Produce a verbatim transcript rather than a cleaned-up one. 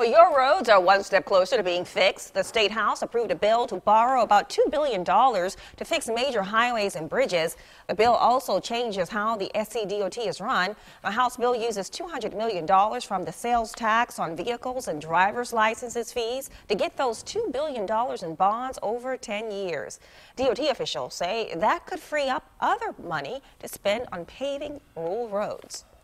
Well, your roads are one step closer to being fixed. The State House approved a bill to borrow about two billion dollars to fix major highways and bridges. The bill also changes how the S C D O T is run. The House bill uses two hundred million dollars from the sales tax on vehicles and driver's licenses fees to get those two billion dollars in bonds over ten years. D O T officials say that could free up other money to spend on paving rural roads.